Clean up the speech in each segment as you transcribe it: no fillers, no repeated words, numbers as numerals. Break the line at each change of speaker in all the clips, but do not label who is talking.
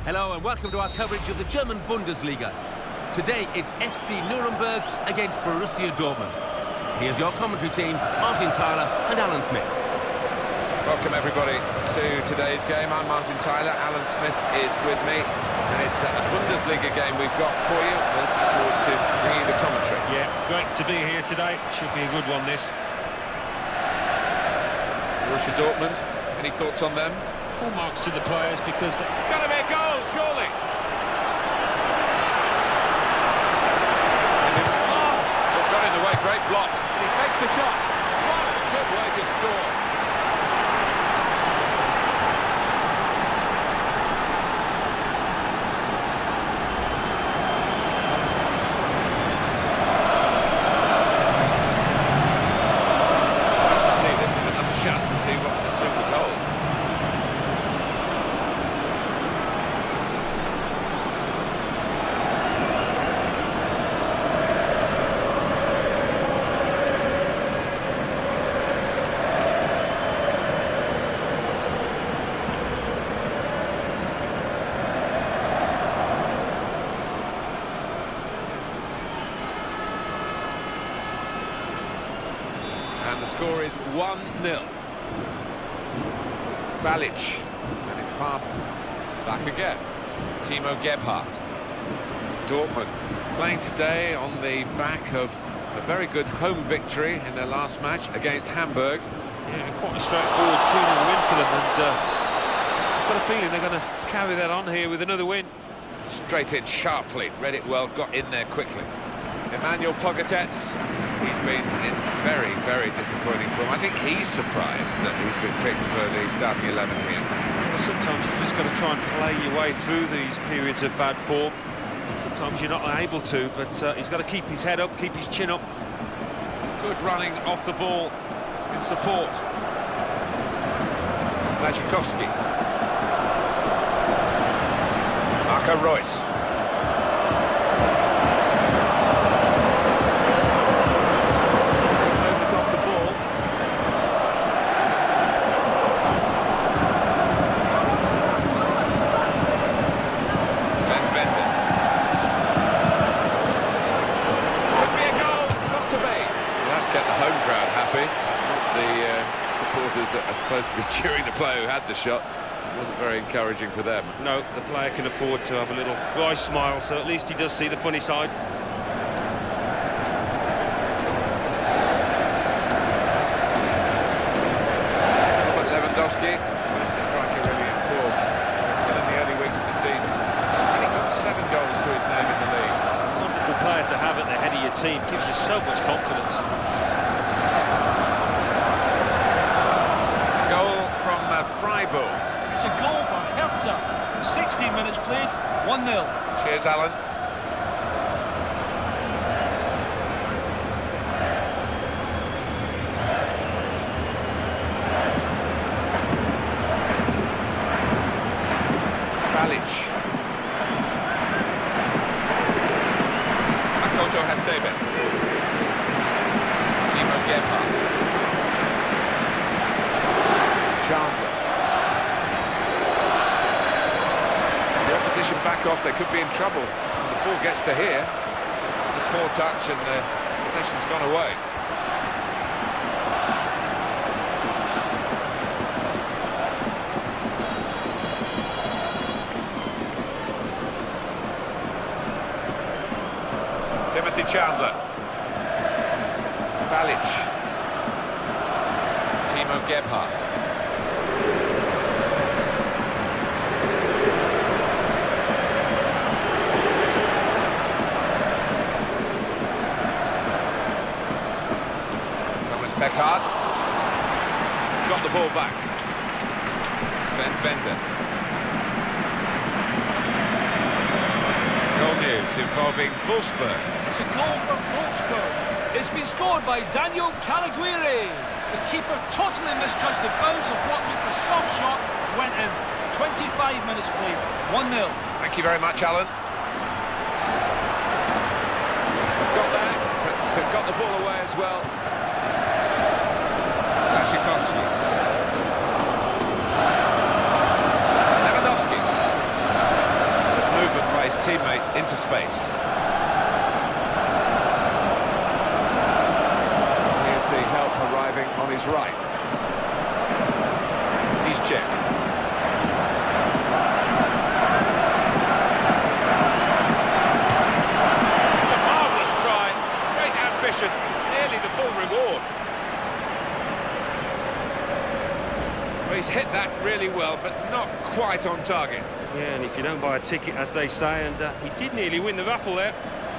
Hello and welcome to our coverage of the German Bundesliga. Today it's FC Nuremberg against Borussia Dortmund. Here's your commentary team, Martin Tyler and Alan Smith.
Welcome everybody to today's game. I'm Martin Tyler, Alan Smith is with me, and it's a Bundesliga game we've got for you. We're looking forward to bringing you the commentary.
Yeah, great to be here today. Should be a good one, this.
Borussia Dortmund, any thoughts on them?
Full marks to the players because
It's got to be a goal, surely! Oh, got in the way, great block. And he takes the shot. What a good way to score. See, this is another chance to see what's a super goal. And the score is 1-0. Balic, and it's passed back again. Timo Gebhardt. Dortmund playing today on the back of a very good home victory in their last match against Hamburg.
yeah, quite a straightforward 2-0 win for them, and I've got a feeling they're going to carry that on here with another win.
Straight in sharply, read it well, got in there quickly. Emmanuel Pogatetz, he's been in very, very disappointing form. I think he's surprised that he's been picked for the starting 11 here.
Well, sometimes you've just got to try and play your way through these periods of bad form. Sometimes you're not able to, but he's got to keep his head up, keep his chin up.
Good running off the ball in support. Blažekovský. Marco Reus.
Movement off the ball.
Sven Bender. Could be a goal, got to be. Well, that's kept the home crowd happy. The supporters that are supposed to be cheering the player who had the shot. It wasn't very encouraging for them.
No, the player can afford to have a little wry smile, so at least he does see the funny side.
Robert Lewandowski, Leicester striker really in form. We're still in the early weeks of the season. And he got 7 goals to his name in the league.
Wonderful player to have at the head of your team, gives you so much confidence.
Goal from Freiburg.
It's a goal for Hertha. 16 minutes played, 1-0.
Cheers, Alan. Balic. Makoto Hasebe. Timo Gebhardt. Chandler. The opposition back off, they could be in trouble. The ball gets to here. It's a poor touch and the possession's gone away. Timothy Chandler. Balic. Timo Gebhardt. Beckhardt got the ball back. Sven Bender. Goal news involving Wolfsburg.
It's a goal for Wolfsburg. It's been scored by Daniel Calaguiri. The keeper totally misjudged the bounce of what looked a soft shot, went in. 25 minutes played, 1-0.
Thank you very much, Alan. He's got that, but got the ball away as well. Lewandowski. hit that really well, but not quite on target.
Yeah, and if you don't buy a ticket, as they say, and he did nearly win the raffle there.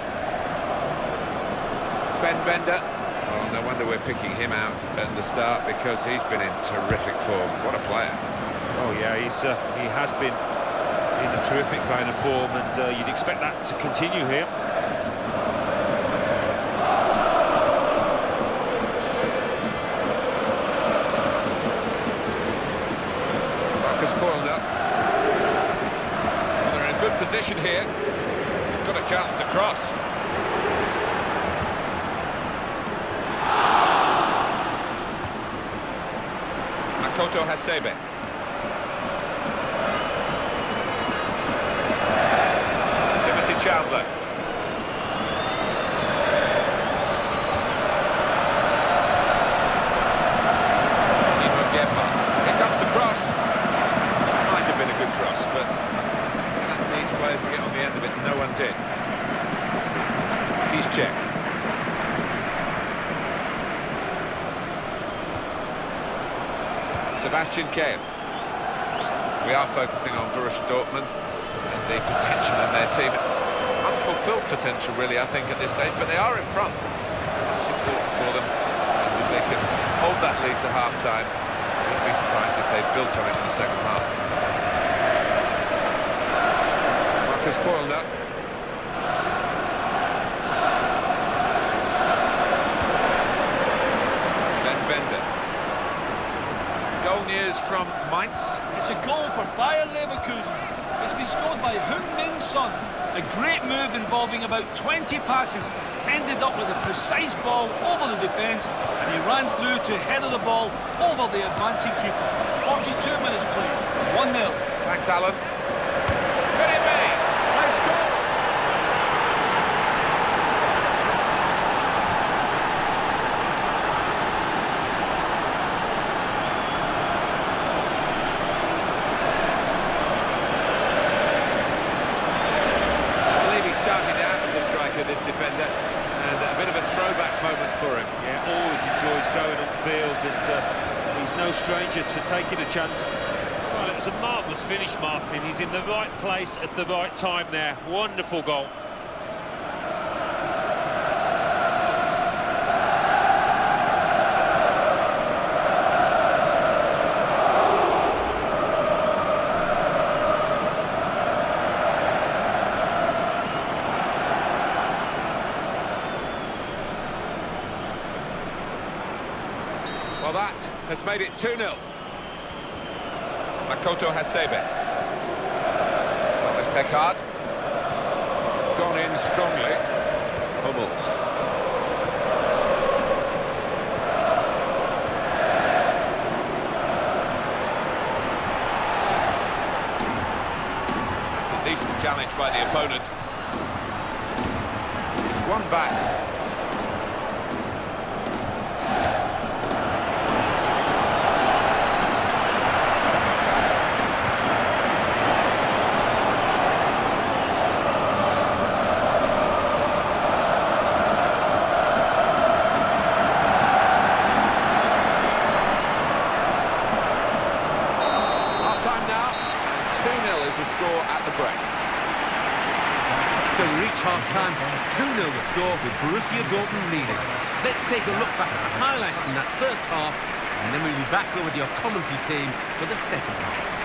Sven Bender. Oh, no wonder we're picking him out at the start, because he's been in terrific form. What a player.
Oh yeah, he has been in a terrific vein of form, and you'd expect that to continue here.
Marcus Foilner. They're in a good position here. Got a chance to cross. Makoto Hasebe. Timothy Chandler. Timo Gebhardt. Here comes the cross. Might have been a good cross, but that needs players to get on the end of it. No one did. He's checked. Sebastian Kehl. We are focusing on Borussia Dortmund and the potential in their team. It's unfulfilled potential, really, I think, at this stage, but they are in front. That's important for them, and if they can hold that lead to half-time, I wouldn't be surprised if they built on it in the second half. Marcus Foilner. Sven Bender. Goal news from Mainz.
It's a goal for Bayer Leverkusen. It's been scored by Heung-min Son. A great move involving about 20 passes. Ended up with a precise ball over the defence, and he ran through to header the ball over the advancing keeper. 42 minutes played. 1-0.
Thanks, Alan. Could it be? Nice goal. Started out as a striker, this defender, and a bit of a throwback moment for him.
Yeah, always enjoys going upfield, and he's no stranger to taking a chance. Well, it was a marvellous finish, Martin. He's in the right place at the right time there. Wonderful goal.
Well, that has made it 2-0. Makoto Hasebe. Thomas Pekard. Gone in strongly. Hummels. That's a decent challenge by the opponent. It's one back. The score at the break.
So we reach half-time, 2-0 the score with Borussia Dortmund leading. Let's take a look back at the highlights from that first half, and then we'll be back with your commentary team for the second half.